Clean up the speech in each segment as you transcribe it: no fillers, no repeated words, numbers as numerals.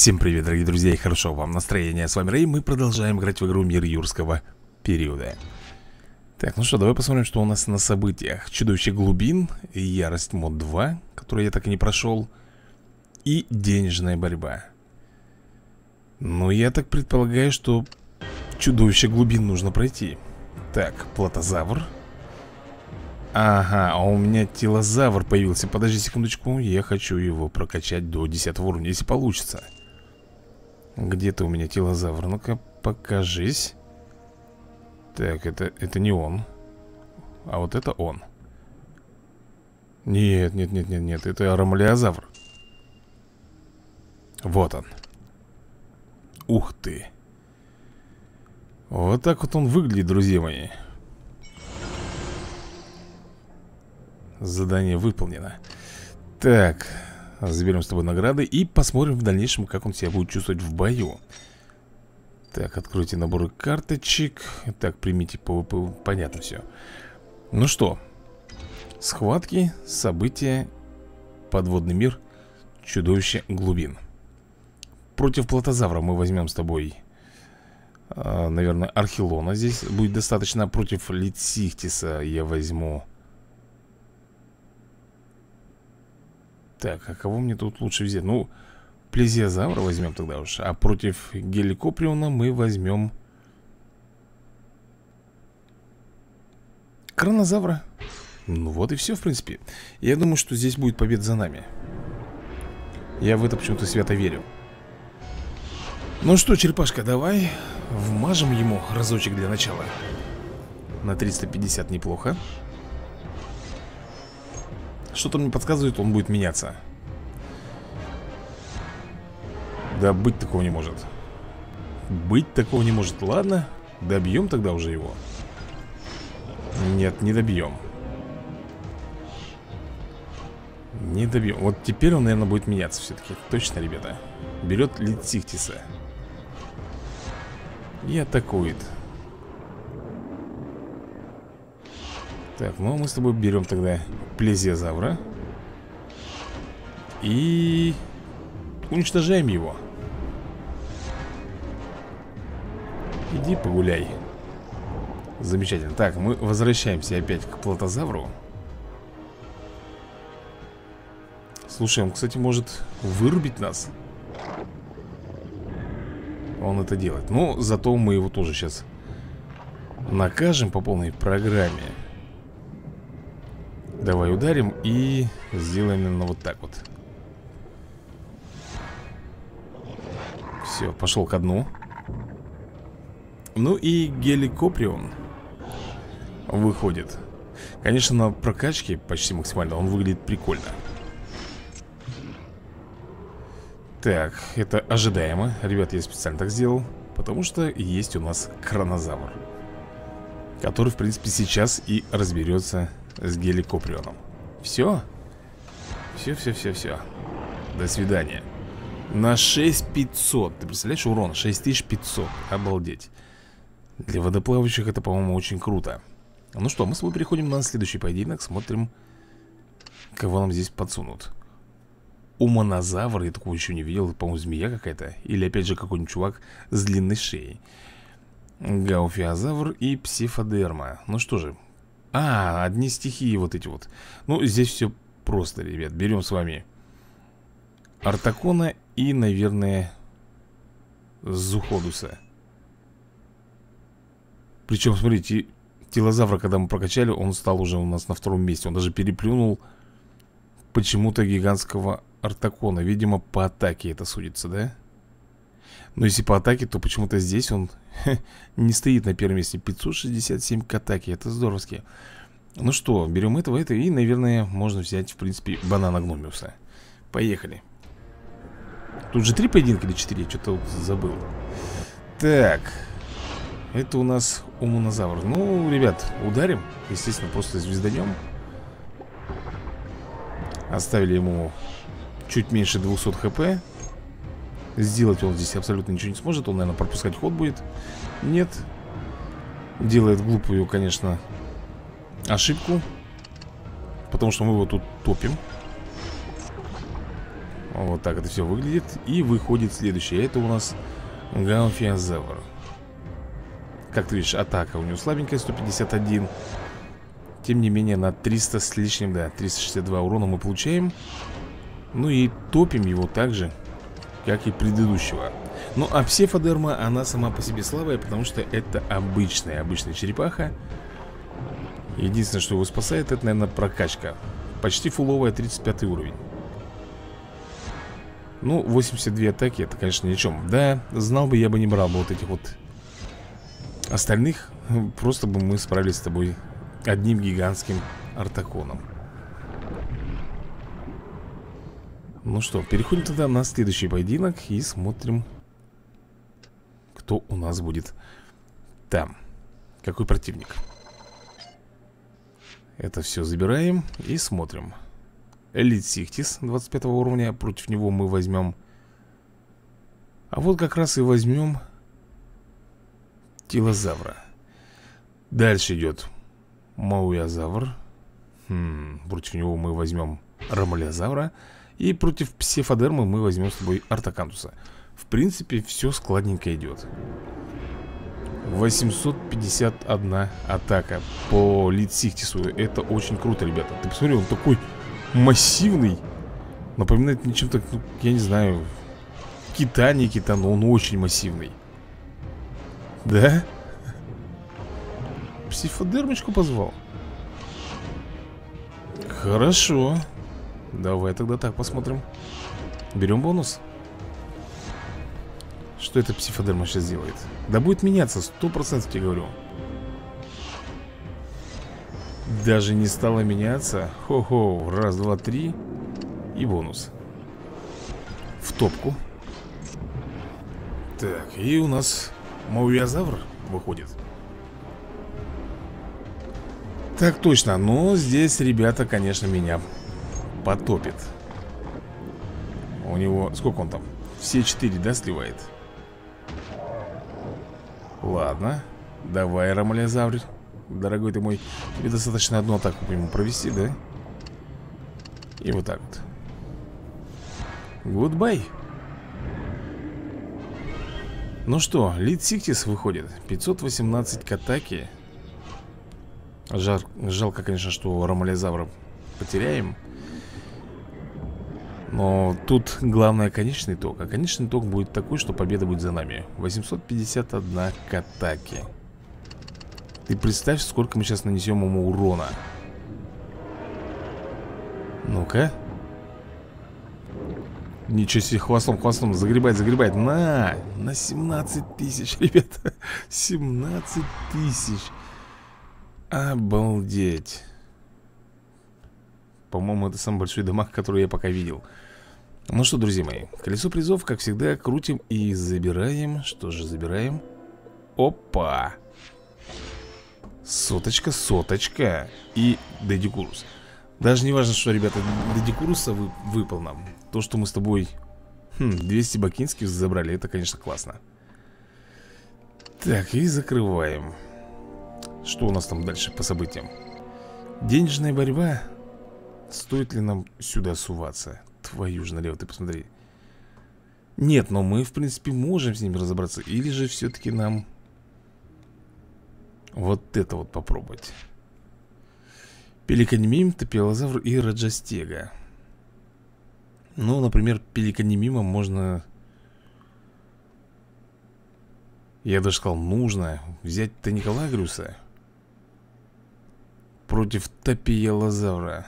Всем привет, дорогие друзья, и хорошо вам настроения. С вами Рэй, мы продолжаем играть в игру Мир Юрского периода. Так, ну что, давай посмотрим, что у нас на событиях. Чудовище глубин, Ярость мод 2, который я так и не прошел, и денежная борьба. Ну, я так предполагаю, что Чудовище глубин нужно пройти. Так, Платозавр. Ага, а у меня Телозавр появился. Подожди секундочку, я хочу его прокачать до 10 уровня, если получится. Где ты у меня, Телозавр? Ну-ка, покажись. Так, это не он. А вот это он. Нет, это Ромалиозавр. Вот он. Ух ты. Вот так вот он выглядит, друзья мои. Задание выполнено. Так, заберем с тобой награды и посмотрим в дальнейшем, как он себя будет чувствовать в бою. Так, откройте наборы карточек. Так, примите ПВП. Понятно все. Ну что, схватки, события, подводный мир, чудовище глубин. Против Платозавра мы возьмем с тобой, наверное, Архилона. Здесь будет достаточно. Против Литсихтиса я возьму... Так, а кого мне тут лучше взять? Ну, Плезиозавра возьмем тогда уж. А против Геликоприона мы возьмем Кронозавра. Ну вот и все, в принципе. Я думаю, что здесь будет победа за нами. Я в это почему-то свято верю. Ну что, черепашка, давай вмажем ему разочек для начала. На 350 неплохо. Что-то мне подсказывает, он будет меняться. Да быть такого не может. Быть такого не может. Ладно, добьем тогда уже его. Нет, не добьем. Не добьем. Вот теперь он, наверное, будет меняться все-таки. Точно, ребята. Берет Литсихтиса и атакует. Так, ну мы с тобой берем тогда Плезиозавра и уничтожаем его. Иди погуляй. Замечательно. Так, мы возвращаемся опять к Платозавру. Слушай, он, кстати, может вырубить нас. Он это делает. Но зато мы его тоже сейчас накажем по полной программе. Давай ударим и сделаем именно вот так вот. Все, пошел ко дну. Ну и Геликоприон выходит. Конечно, на прокачке почти максимально он выглядит прикольно. Так, это ожидаемо. Ребят, я специально так сделал, потому что есть у нас Кронозавр, который, в принципе, сейчас и разберется с Геликоприоном. Все. Все. До свидания. На 6500. Ты представляешь, урон 6500. Обалдеть. Для водоплавающих это, по-моему, очень круто. Ну что, мы с тобой переходим на следующий поединок. Смотрим, кого нам здесь подсунут. Умонозавр, я такого еще не видел. По-моему, змея какая-то. Или опять же какой-нибудь чувак с длинной шеей. Гауфиозавр и Псифодерма. Ну что же. Одни стихии вот эти вот. Ну, здесь все просто, ребят. Берем с вами Артакона и, наверное, Зуходуса. Причем, смотрите, Телозавра, когда мы прокачали, он стал уже у нас на втором месте. Он даже переплюнул почему-то гигантского Артакона. Видимо, по атаке это судится, да? Но если по атаке, то почему-то здесь он не стоит на первом месте. 567 к атаке, это здоровски. Ну что, берем этого и, наверное, можно взять, в принципе, банана Гномиуса. Поехали. Тут же 3 поединка или 4, я что-то вот забыл. Так, это у нас Умонозавр. Ну, ребят, ударим. Естественно, просто звезданем. Оставили ему чуть меньше 200 хп. Сделать он здесь абсолютно ничего не сможет. Он, наверное, пропускать ход будет. Нет. Делает глупую, конечно, ошибку. Потому что мы его тут топим. Вот так это все выглядит. И выходит следующее. Это у нас Гаумфиозавр. Как ты видишь, атака у него слабенькая, 151. Тем не менее, на 300 с лишним, да, 362 урона мы получаем. Ну и топим его так же, как и предыдущего. Ну а псевдодерма, она сама по себе слабая, потому что это обычная черепаха. Единственное, что его спасает, это, наверное, прокачка. Почти фуловая, 35 уровень. Ну, 82 атаки, это, конечно, ни о чем. Да, знал бы, я бы не брал бы вот этих вот остальных. Просто бы мы справились с тобой одним гигантским артаконом. Ну что, переходим тогда на следующий поединок и смотрим, кто у нас будет там. Какой противник. Это все забираем и смотрим. Элит Сихтис 25 уровня. Против него мы возьмем. А вот как раз и возьмем Тилозавра. Дальше идет Мауязавр. Против него мы возьмем Ромалиозавра. И против Псевдодермы мы возьмем с тобой Артакантуса. В принципе, все складненько идет. 851 атака по Литсихтису. Это очень круто, ребята. Ты посмотри, он такой массивный. Напоминает мне чем-то, ну, я не знаю, Кита, но он очень массивный. Да? Псевдодермочку позвал. Хорошо. Давай тогда так посмотрим. Берем бонус. Что эта псевдодерма сейчас делает? Да будет меняться, 100% тебе говорю. Даже не стала меняться. Хо-хо, раз, два, три. И бонус. В топку. Так, и у нас Мауязавр выходит. Так точно, но здесь ребята, конечно, меня потопит. У него, сколько он там? Все 4, да, сливает? Ладно, давай, Ромалиозавр, дорогой ты мой. Тебе достаточно одну атаку по нему провести, да? И вот так вот. Гудбай. Ну что, Литсихтис выходит. 518 к атаке. Жалко, конечно, что Ромалиозавра потеряем. Но тут главное конечный итог. А конечный итог будет такой, что победа будет за нами. 851 к атаке. Ты представь, сколько мы сейчас нанесем ему урона. Ну-ка. Ничего себе, хвостом, загребает. На 17 тысяч, ребята. 17 тысяч. Обалдеть. По-моему, это самый большой дамаг, который я пока видел. Ну что, друзья мои, колесо призов, как всегда, крутим и забираем. Что же забираем? Опа! Соточка и Дедикурус. Даже не важно, что, ребята, Дедикуруса выпал нам. То, что мы с тобой 200 бакинских забрали, это, конечно, классно. Так, и закрываем. Что у нас там дальше по событиям? Денежная борьба. Стоит ли нам сюда суваться? Твою же налево, ты посмотри. Нет, но мы, в принципе, можем с ними разобраться. Или же все-таки нам вот это вот попробовать. Пеликанимим, Топиолозавр и Раджастега. Ну, например, Пеликанимима можно... Я даже сказал, нужно взять Таникалагриуса против Топиолозавра.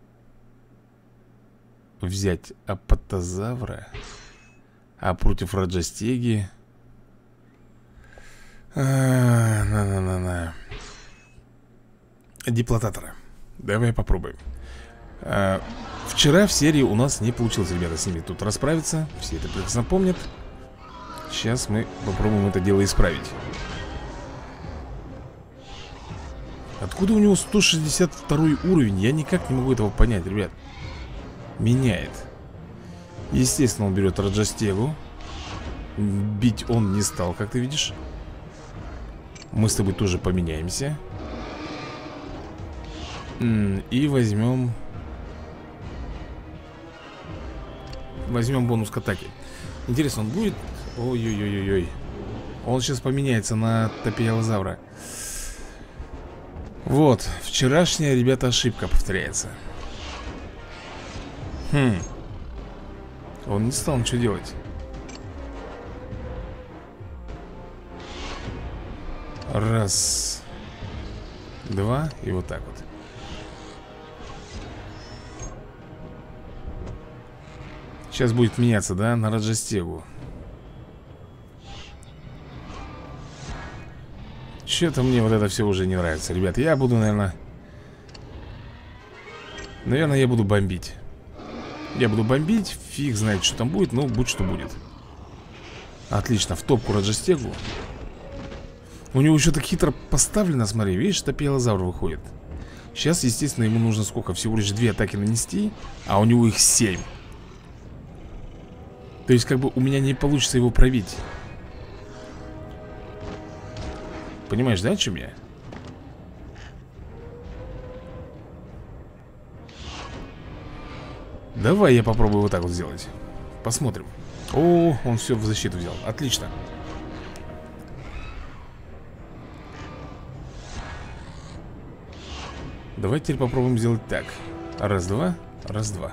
Взять Апатозавра. А против Раджастеги Диплотатора. Давай попробуем. Вчера в серии у нас не получилось, ребята, с ними тут расправиться. Все это прекрасно помнят. Сейчас мы попробуем это дело исправить. Откуда у него 162 уровень? Я никак не могу этого понять, ребят. Меняет. Естественно, он берет Раджастегу. Бить он не стал, как ты видишь. Мы с тобой тоже поменяемся. И возьмем возьмем бонус к атаке. Интересно, он будет... Ой-ой-ой-ой. Он сейчас поменяется на топиалозавра. Вот, вчерашняя, ребята, ошибка повторяется. Он не стал ничего делать. Раз, два, и вот так вот. Сейчас будет меняться, да, на Раджастегу. Что-то мне вот это все уже не нравится. Ребят, я буду, наверное, я буду бомбить. Я буду бомбить, фиг знает, что там будет, но будь что будет. Отлично, в топку Раджастегу. У него еще так хитро поставлено, смотри, видишь, топиалозавр выходит. Сейчас, естественно, ему нужно сколько? Всего лишь 2 атаки нанести, а у него их 7. То есть, как бы, у меня не получится его пробить. Понимаешь, да, о чем я? Давай я попробую вот так вот сделать. Посмотрим. О, он все в защиту взял. Отлично. Давайте теперь попробуем сделать так. Раз, два, раз, два.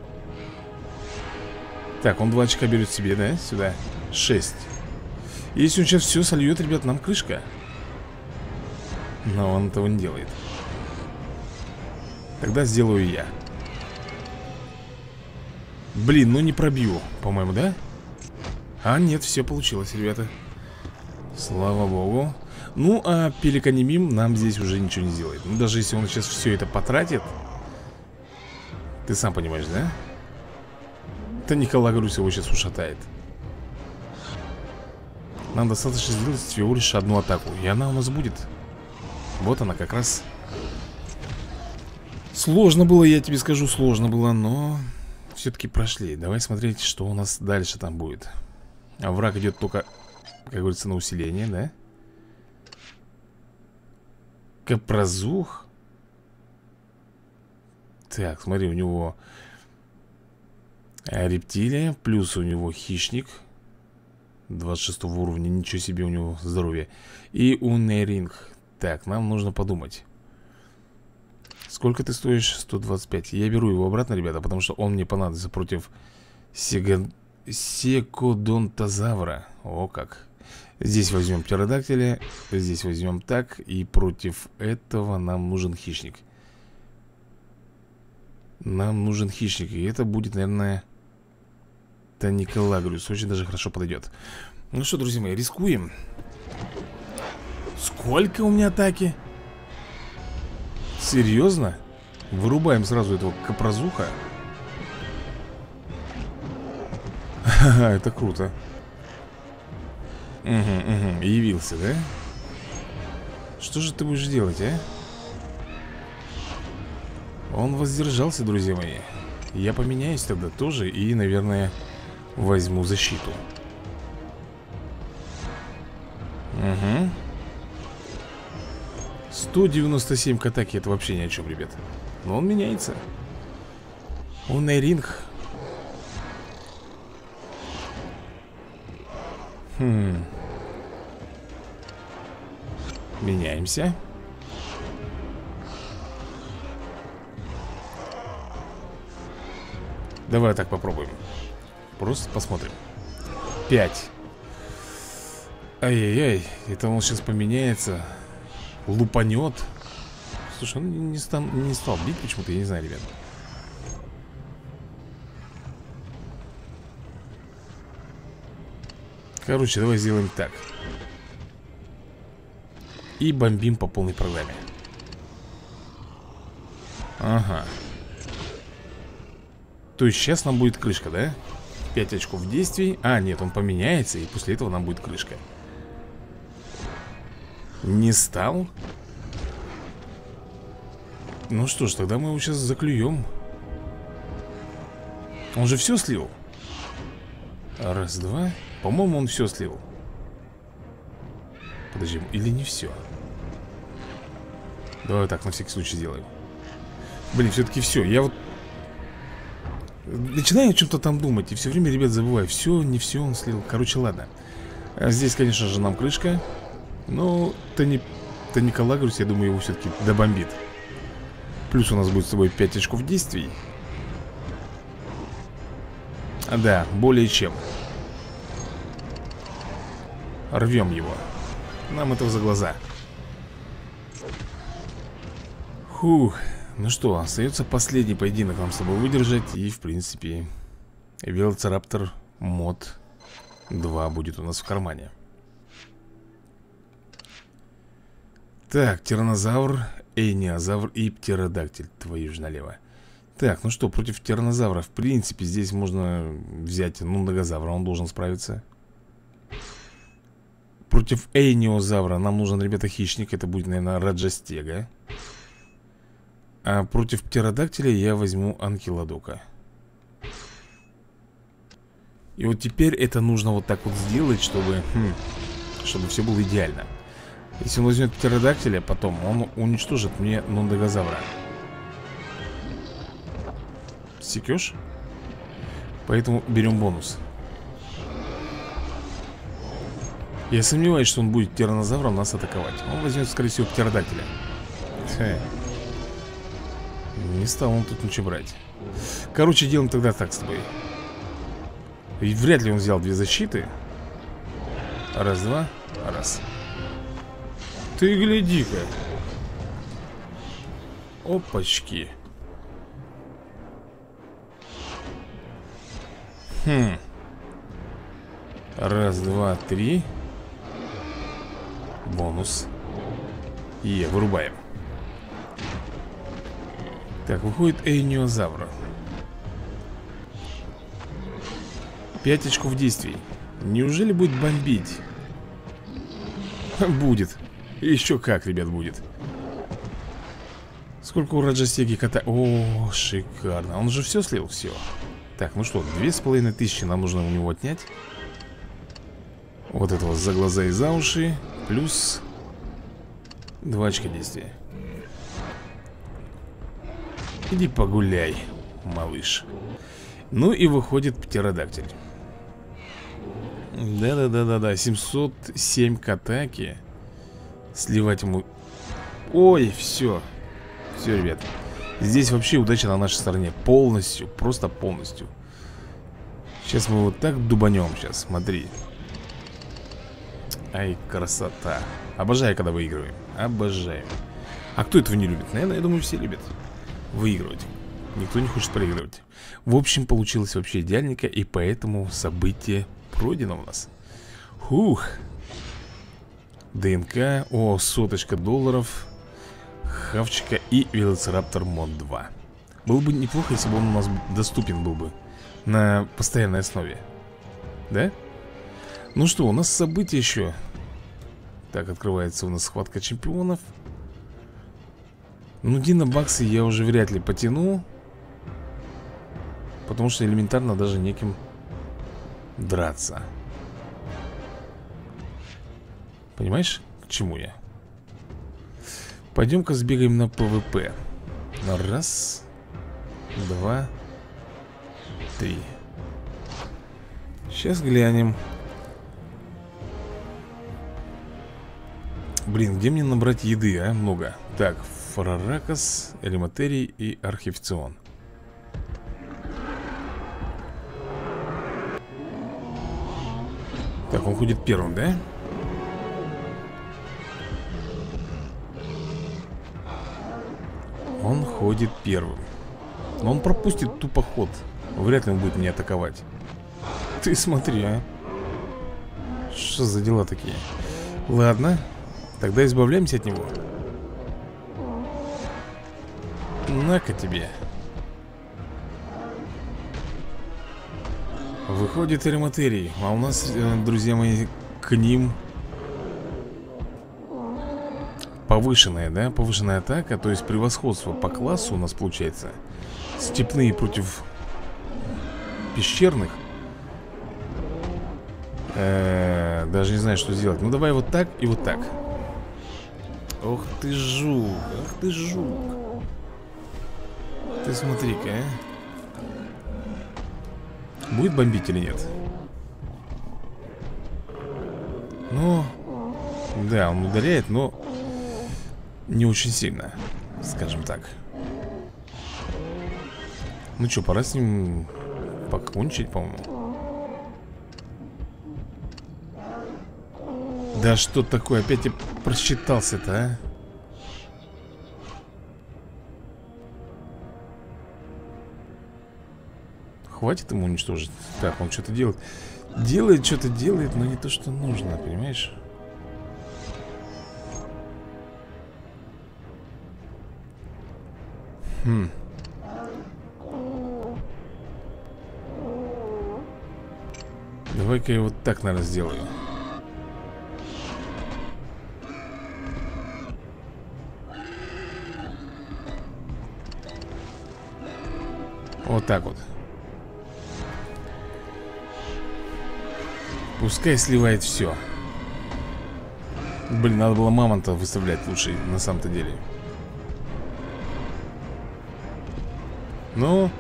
Так, он 2 очка берет себе, да? Сюда. 6. Если он сейчас все сольет, ребят, нам крышка. Но он этого не делает. Тогда сделаю я. Блин, ну не пробью, по-моему, да? А нет, все получилось, ребята. Слава богу. Ну, а пеликанимим нам здесь уже ничего не сделает. Ну, даже если он сейчас все это потратит. Ты сам понимаешь, да? Это Николай Грусь его сейчас ушатает. Нам достаточно сделать всего лишь одну атаку. И она у нас будет. Вот она как раз. Сложно было, я тебе скажу, сложно было, но все-таки прошли. Давай смотреть, что у нас дальше там будет. А враг идет только, как говорится, на усиление, да? Капразух. Так, смотри, у него рептилия, плюс у него хищник 26 уровня, ничего себе у него здоровье. И унеринг. Так, нам нужно подумать. Сколько ты стоишь? 125. Я беру его обратно, ребята, потому что он мне понадобится против секодонтозавра. О как. Здесь возьмем птеродактиля, здесь возьмем так. И против этого нам нужен хищник. Нам нужен хищник. И это будет, наверное, Таникалагрус. Очень даже хорошо подойдет. Ну что, друзья мои, рискуем. Сколько у меня атаки? Серьезно? Вырубаем сразу этого капразуха. Ха-ха, это круто. Угу. Явился, да? Что же ты будешь делать, а? Он воздержался, друзья мои. Я поменяюсь тогда тоже и, наверное, возьму защиту. Угу. 197 к атаке, это вообще ни о чем, ребят. Но он меняется. Он на ринг. Меняемся. Давай так попробуем. Просто посмотрим. 5. Ай-яй-яй. Это он сейчас поменяется. Лупанет. Слушай, он не стал бить почему-то, я не знаю, ребят. Короче, давай сделаем так. И бомбим по полной программе. Ага. То есть сейчас нам будет крышка, да? 5 очков действий. А, нет, он поменяется, и после этого нам будет крышка. Не стал? Ну что ж, тогда мы его сейчас заклюем. Он же все слил. Раз, два. По-моему, он все слил. Подожди, или не все? Давай так, на всякий случай сделаем. Блин, все-таки все. Я вот Начинаю о чем-то там думать. И все время, ребят, забываю. Все, не все он слил. Короче, ладно. Здесь, конечно же, нам крышка. Но Николагрус, я думаю, его все-таки добомбит. Плюс у нас будет с тобой 5 очков действий. Да, более чем. Рвем его. Нам этого за глаза. Фух. Ну что, остается последний поединок нам с тобой выдержать. И, в принципе, Велоцираптор мод 2 будет у нас в кармане. Так, тираннозавр, эйниозавр и птеродактиль. Твою ж налево. Так, ну что, против тираннозавра, в принципе, здесь можно взять нундагозавра, он должен справиться. Против эйниозавра нам нужен, ребята, хищник. Это будет, наверное, Раджастега. А против птеродактиля я возьму Анкилодока. И вот теперь это нужно вот так вот сделать, чтобы все было идеально. Если он возьмет птеродактиля, потом он уничтожит мне нундагозавра. Секешь? Поэтому берем бонус. Я сомневаюсь, что он будет тираннозавром нас атаковать. Он возьмет, скорее всего, птеродактиля. Не стал он тут ничего брать. Короче, делаем тогда так с тобой. И вряд ли он взял 2 защиты. Раз, два, раз. Ты гляди-ка. Опачки. Раз, два, три. Бонус. И вырубаем. Так, выходит эйниозавр. 5 очков действий. Неужели будет бомбить? Будет. Еще как, ребят, будет. Сколько у Раджастеги кота? О, шикарно. Он же все слил? Все. Так, ну что, 2500 нам нужно у него отнять. Вот этого за глаза и за уши. Плюс 2 очка действия. Иди погуляй, малыш. Ну и выходит птеродактиль. Да-да-да-да-да. 707 к атаке. Сливать ему. Ой, все. Все, ребят. Здесь вообще удача на нашей стороне. Полностью, просто полностью. Сейчас мы вот так дубанем. Сейчас, смотри. Ай, красота. Обожаю, когда выигрываем. Обожаю. А кто этого не любит? Наверное, я думаю, все любят выигрывать. Никто не хочет проигрывать. В общем, получилось вообще идеальненько. И поэтому событие пройдено у нас. Фух. ДНК. О, $100 хавчика и Велоцираптор мод 2. Было бы неплохо, если бы он у нас доступен был бы на постоянной основе. Да? Ну что, у нас события еще. Так, открывается у нас схватка чемпионов. Ну, динобаксы я уже вряд ли потяну. Потому что элементарно даже неким драться. Понимаешь, к чему я? Пойдем-ка сбегаем на ПВП. Раз, два, три. Сейчас глянем. Блин, где мне набрать еды, а? Много. Так, Фараракас, Элематерий и Архивцион. Так, он ходит первым, да? Он ходит первым. Но он пропустит тупо ход. Вряд ли он будет меня атаковать. Ты смотри, а. Что за дела такие? Ладно, тогда избавляемся от него. На-ка тебе. Выходит Элематерий. А у нас, друзья мои, к ним повышенная, да? Повышенная атака. То есть превосходство по классу у нас получается. Степные против пещерных. Даже не знаю, что сделать. Ну давай вот так и вот так. Ох ты жук. Ох ты жук. Ты смотри-ка, а. Будет бомбить или нет? Ну, да, он ударяет, но не очень сильно, скажем так. Ну что, пора с ним покончить, по-моему. Да что такое? Опять я просчитался-то, а? Хватит ему уничтожить. Так, он что-то делает. Делает, что-то делает, но не то, что нужно, понимаешь? Давай-ка я вот так, наверное, сделаю. Вот так вот. Пускай сливает все. Блин, надо было мамонта выставлять лучше, на самом-то деле. Ну.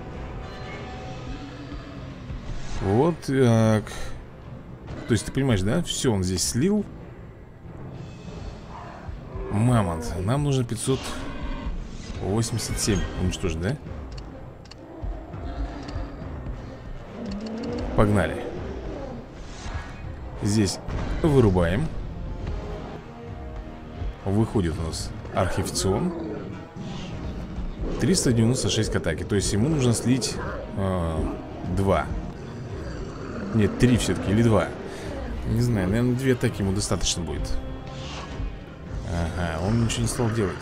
Вот так. То есть ты понимаешь, да? Все, он здесь слил. Мамонт. Нам нужно 587 уничтожить, да? Погнали. Здесь вырубаем. Выходит у нас архивцион. 396 к атаке. То есть ему нужно слить 2. Нет, 3 все-таки, или 2. Не знаю, наверное, 2 атаки ему достаточно будет. Ага, он ничего не стал делать.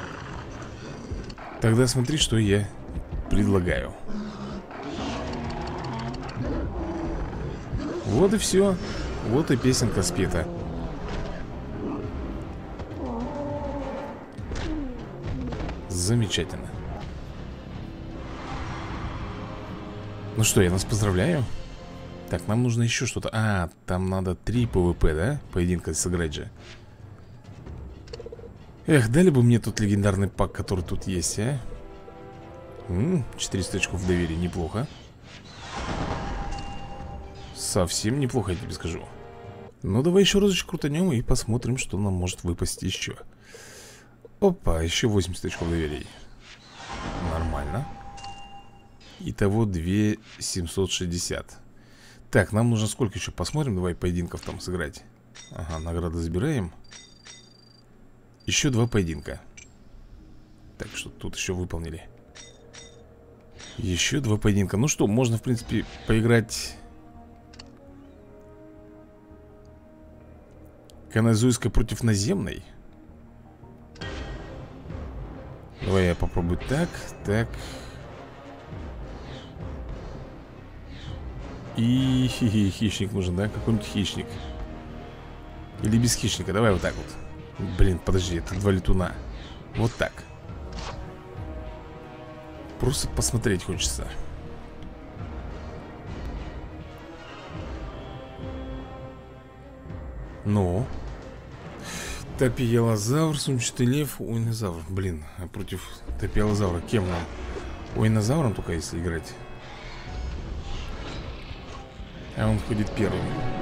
Тогда смотри, что я предлагаю. Вот и все. Вот и песенка спета. Замечательно. Ну что, я нас поздравляю. Так, нам нужно еще что-то. А, там надо 3 ПВП, да? Поединка сыграть же. Эх, дали бы мне тут легендарный пак, который тут есть, а? 400 очков доверия, неплохо. Совсем неплохо, я тебе скажу. Ну, давай еще разочек крутанем и посмотрим, что нам может выпасть еще. Опа, еще 80 очков доверия. Нормально. Итого 2760. Так, нам нужно сколько еще? Посмотрим, давай поединков там сыграть. Ага, награды забираем. Еще 2 поединка. Так, что тут еще выполнили. Еще 2 поединка. Ну что, можно, в принципе, поиграть. Каназуйская против наземной. Давай я попробую так, так. И хищник нужен, да? Какой-нибудь хищник. Или без хищника, давай вот так вот. Блин, подожди, это 2 летуна. Вот так. Просто посмотреть хочется. Ну. Топиелозавр, сумчатый лев, уйнозавр. Блин, а против топиелозавра кем нам? Уйнозавром только если играть. А он ходит первым.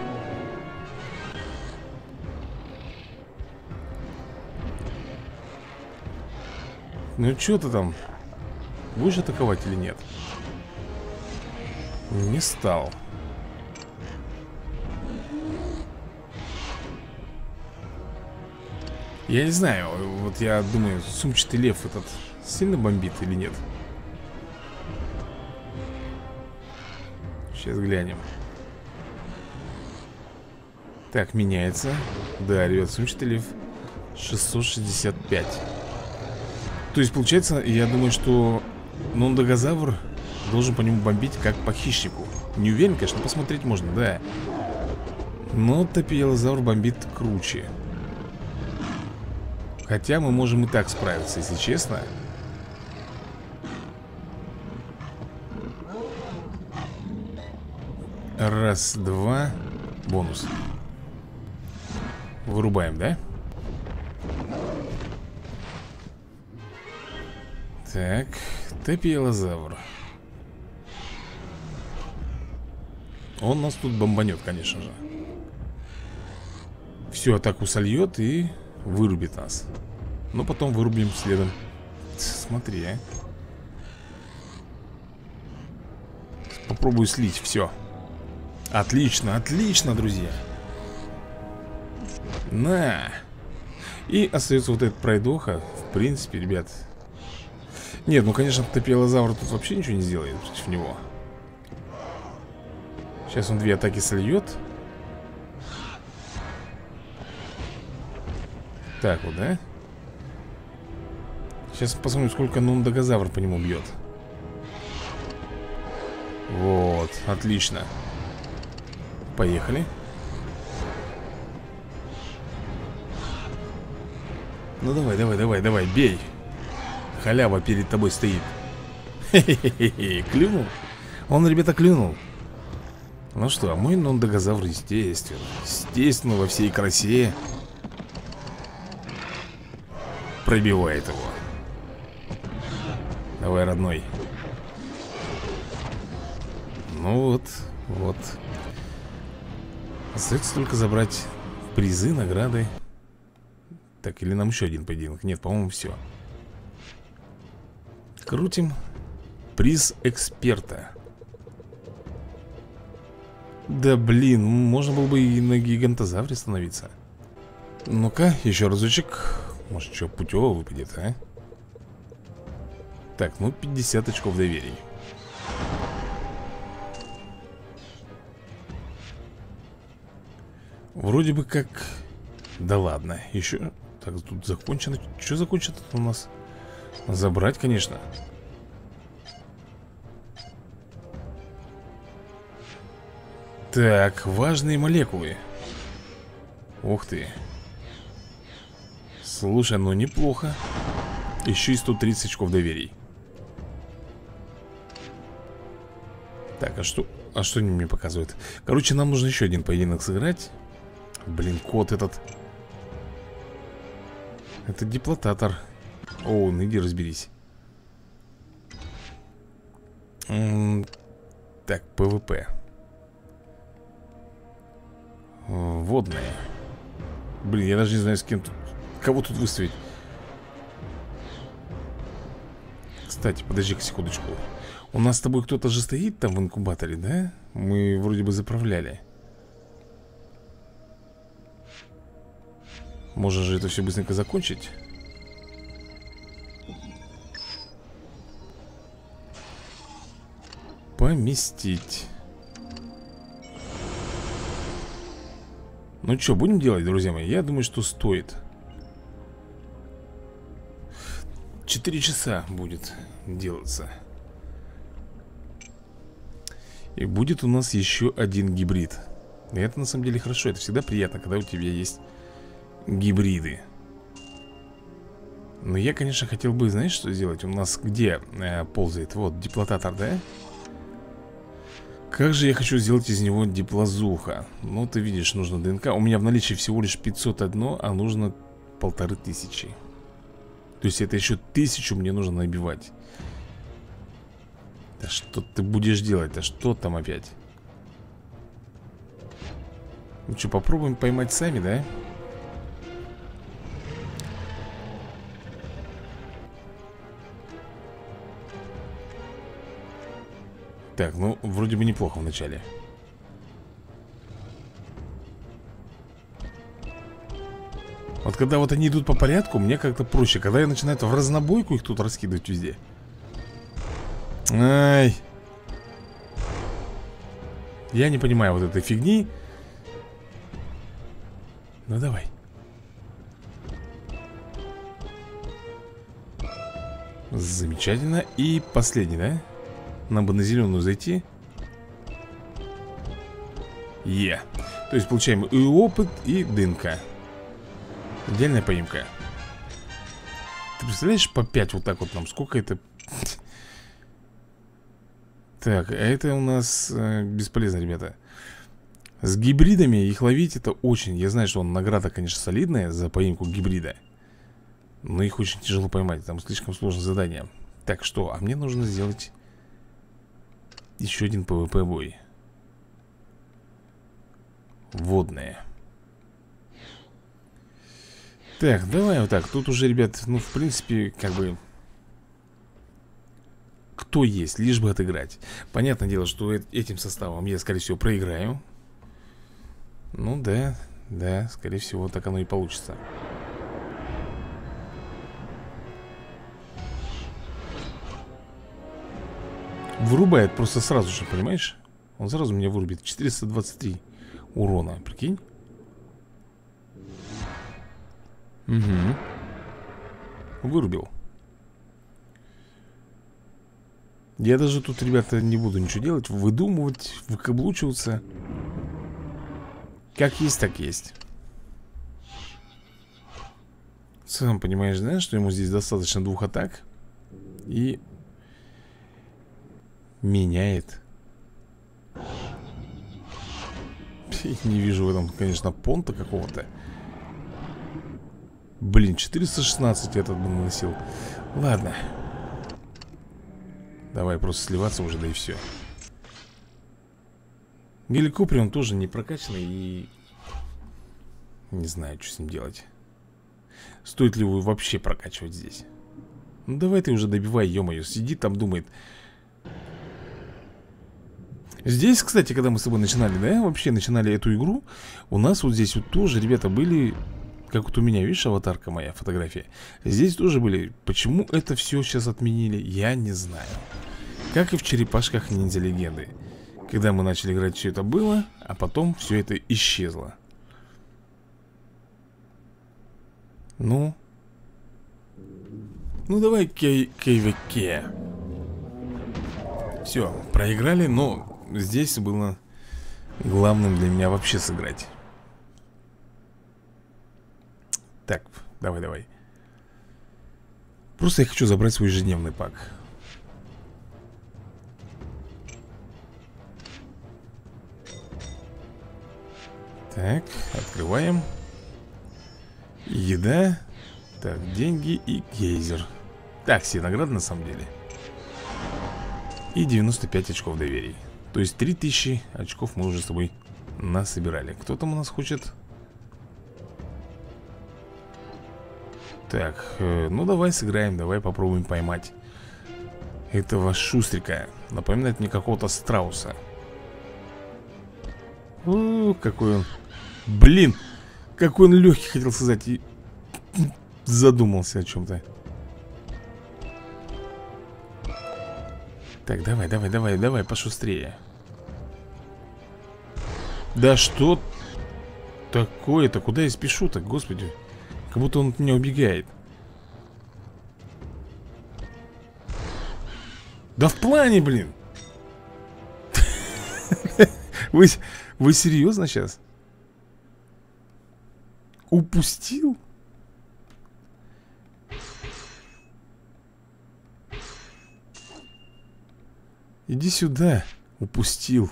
Ну что ты там? Будешь атаковать или нет? Не стал. Я не знаю, вот я думаю, сумчатый лев этот сильно бомбит или нет? Сейчас глянем. Так, меняется. Да, ребят, сумчатый лев 665. То есть, получается, я думаю, что нондогозавр должен по нему бомбить как по хищнику. Не уверен, конечно, посмотреть можно, да. Но топиелозавр бомбит круче. Хотя мы можем и так справиться, если честно. Раз, два. Бонус. Вырубаем, да? Так, топиелозавр. Он нас тут бомбанет, конечно же. Всю атаку сольет и вырубит нас. Но потом вырубим следом. Смотри, а. Попробую слить все. Отлично, отлично, друзья. На. И остается вот этот пройдоха. В принципе, ребят. Нет, ну, конечно, топилозавр тут вообще ничего не сделает против него. Сейчас он 2 атаки сольет. Так вот, да? Сейчас посмотрим, сколько нундагозавр по нему бьет. Вот, отлично. Поехали. Ну давай, давай, давай, давай, бей. Халява перед тобой стоит. Хе-хе-хе, клюнул. Он, ребята, клюнул. Ну что, а мой нундагозавр, естественно. Естественно, во всей красе пробивает его. Давай, родной. Ну вот, вот. Остается только забрать призы, награды. Так, или нам еще один поединок? Нет, по-моему, все. Крутим. Приз эксперта. Да блин, можно было бы и на гигантозавре становиться. Ну-ка, еще разочек. Может, что путево выпадет, а? Так, ну 50 очков доверий. Вроде бы как... Да ладно, еще... Так, тут закончено. Что закончено у нас? Забрать, конечно. Так, важные молекулы. Ух ты. Слушай, ну неплохо. Еще и 130 очков доверий. Так, а что они мне показывают? Короче, нам нужно еще один поединок сыграть. Блин, кот этот. Это диплотатор. О, ну иди разберись. Так, ПВП. Водные. Блин, я даже не знаю, с кем тут. Кого тут выставить. Кстати, подожди-ка секундочку. У нас с тобой кто-то же стоит там в инкубаторе, да? Мы вроде бы заправляли. Можно же это все быстренько закончить. Поместить. Ну что, будем делать, друзья мои? Я думаю, что стоит. 4 часа будет делаться. И будет у нас еще один гибрид. И это на самом деле хорошо. Это всегда приятно, когда у тебя есть гибриды. Но я, конечно, хотел бы, знаешь, что сделать? У нас где ползает? Вот, диплотатор, да? Как же я хочу сделать из него диплозуха. Ну, ты видишь, нужно ДНК. У меня в наличии всего лишь 501, а нужно 1500. То есть это еще 1000 мне нужно набивать. Да что ты будешь делать? Да что там опять? Ну что, попробуем поймать сами, да? Так, ну, вроде бы неплохо в начале. Вот когда вот они идут по порядку, мне как-то проще. Когда я начинаю в разнобойку их тут раскидывать везде. Ай. Я не понимаю вот этой фигни. Ну, давай. Замечательно. И последний, да? Нам бы на зеленую зайти. То есть получаем и опыт, и ДНК. Идеальная поимка. Ты представляешь, по 5 вот так вот нам? Сколько это? Так, а это у нас бесполезно, ребята. С гибридами их ловить это очень... Я знаю, что награда, конечно, солидная за поимку гибрида. Но их очень тяжело поймать. Там слишком сложное задание. Так, что? А мне нужно сделать еще один ПВП бой. водные. Так, давай вот так. Тут уже, ребят, ну, в принципе, как бы кто есть, лишь бы отыграть. Понятное дело, что этим составом я, скорее всего, проиграю. Ну да, да, скорее всего, так оно и получится. Вырубает просто сразу же, понимаешь? Он сразу меня вырубит. 423 урона, прикинь. Угу. Вырубил. Я даже тут, ребята, не буду ничего делать. Выдумывать, выкаблучиваться. Как есть, так есть. Сам понимаешь, да, что ему здесь достаточно 2 атак. И меняет. Не вижу в этом, конечно, понта какого-то. Блин, 416 этот бы наносил. Ладно. Давай просто сливаться уже, да и все. Геликоптер, он тоже не прокачанный. И не знаю, что с ним делать. Стоит ли его вообще прокачивать здесь? Ну давай ты уже добивай, ё-моё. Сидит там, думает. Здесь, кстати, когда мы с тобой начинали, да, вообще начинали эту игру, у нас вот здесь вот тоже, ребята, были, как вот у меня, видишь, аватарка моя, фотография. Здесь тоже были. Почему это все сейчас отменили, я не знаю. Как и в черепашках ниндзя легенды. Когда мы начали играть, все это было, а потом все это исчезло. Ну давай КВК. Все, проиграли, но здесь было главным для меня вообще сыграть. Так, давай. Просто я хочу забрать свой ежедневный пак. Так, открываем. Еда. Так, деньги и гейзер. Так, все награды на самом деле. И 95 очков доверий. То есть 3000 очков мы уже с тобой насобирали. Кто там у нас хочет? Так, ну давай сыграем. Давай попробуем поймать этого шустрика. Напоминает мне какого-то страуса. Какой он. Блин, какой он легкий, хотел сказать. И задумался о чем-то. Так, давай, пошустрее. Да что такое-то? Куда я спешу-то, господи? Как будто он от меня убегает. Да в плане, блин. Вы серьезно сейчас? Упустил? Иди сюда. Упустил.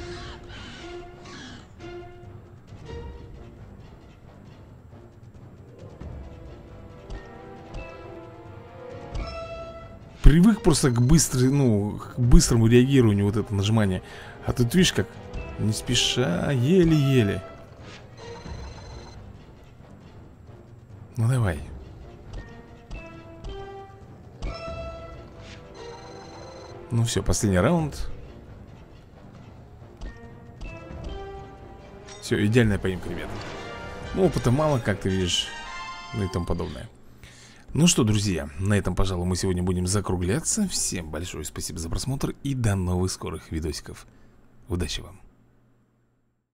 Привык просто к быстрому реагированию вот это нажимание. А тут видишь как не спеша, еле-еле. Ну давай. Ну все, последний раунд. Все, идеальная поимка, ребят. Ну, опыта мало, как ты видишь. Ну и тому подобное. Ну что, друзья, на этом, пожалуй, мы сегодня будем закругляться. Всем большое спасибо за просмотр и до новых скорых видосиков. Удачи вам!